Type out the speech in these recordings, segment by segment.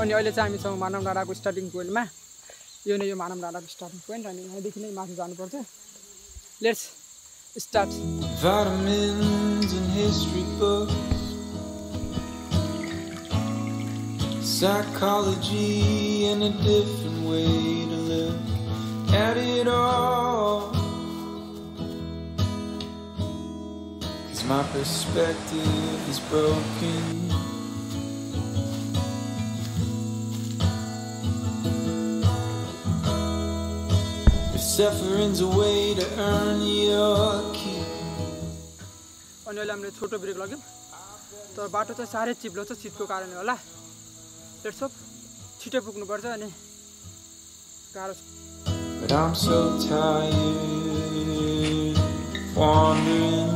अनि अहिले चाहिँ हामी छौँ मानवडाँडाको स्टार्टिङ पोइन्टमा। यो नै यो मानवडाँडाको स्टार्टिङ पोइन्ट अनि यहाँदेखि नै माथि जानुपर्छ। Let's start. Vitamins in history books, psychology and a different way to look at it all, 'cause my perspective is broken. If suffering's a way to earn your keep. अनि अहिले हामीले छोटो brake लाग्यौँ तर बाटो चाहिँ साह्रै चिप्लो छ शीतको कारणले होला। लेट्स होप छिटो पुग्नुपर्छ अनि गाह्रो छ। But I'm so tired wandering.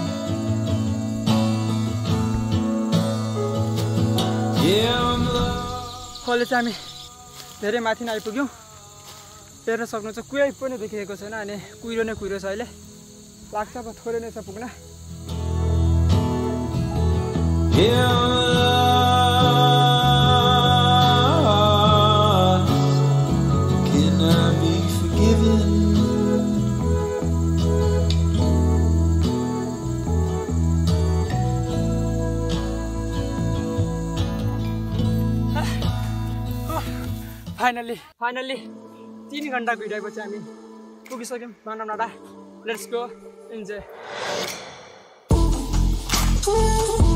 Yeah, I'm lost. अहिले चाहिँ हामी धेरै माथि नै आइपुग्यौँ। हेर्न सक्नुहुन्छ कुनै पनि देखिएको छैन अनि कुहिरो नै कुहिरो छ। अहिले लाग्छ अब थोरै नै छ पुग्न। Yeah, I'm lost. Can I be forgiven? Finally 3 घण्टाको हिँडाइपछि हामी पुगिसक्यौँ मानवडाँडा। Let's go enjoy.